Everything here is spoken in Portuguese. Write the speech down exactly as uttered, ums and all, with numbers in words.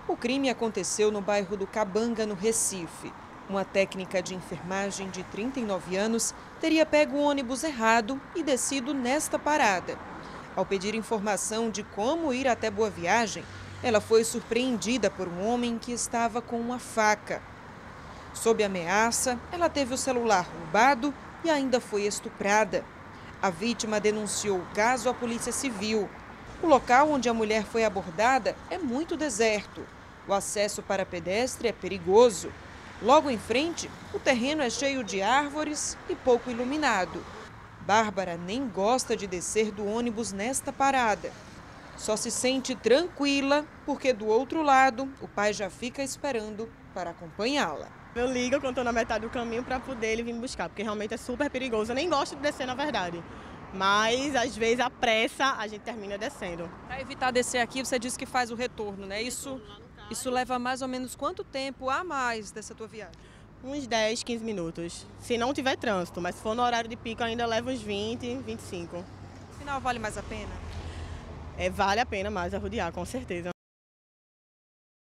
O crime aconteceu no bairro do Cabanga, no Recife. Uma técnica de enfermagem de trinta e nove anos teria pego o ônibus errado e descido nesta parada. Ao pedir informação de como ir até Boa Viagem, ela foi surpreendida por um homem que estava com uma faca. Sob ameaça, ela teve o celular roubado e ainda foi estuprada. A vítima denunciou o caso à Polícia Civil. O local onde a mulher foi abordada é muito deserto. O acesso para pedestre é perigoso. Logo em frente, o terreno é cheio de árvores e pouco iluminado. Bárbara nem gosta de descer do ônibus nesta parada. Só se sente tranquila porque do outro lado o pai já fica esperando para acompanhá-la. Eu ligo quando estou na metade do caminho para poder ele vir me buscar, porque realmente é super perigoso. Eu nem gosto de descer, na verdade. Mas, às vezes, a pressa, a gente termina descendo. Para evitar descer aqui, você disse que faz o retorno, né? Isso, isso leva mais ou menos quanto tempo a mais dessa tua viagem? Uns dez, quinze minutos. Se não tiver trânsito, mas se for no horário de pico, ainda leva uns vinte, vinte e cinco. No final, vale mais a pena? É, vale a pena mais arrodear, com certeza.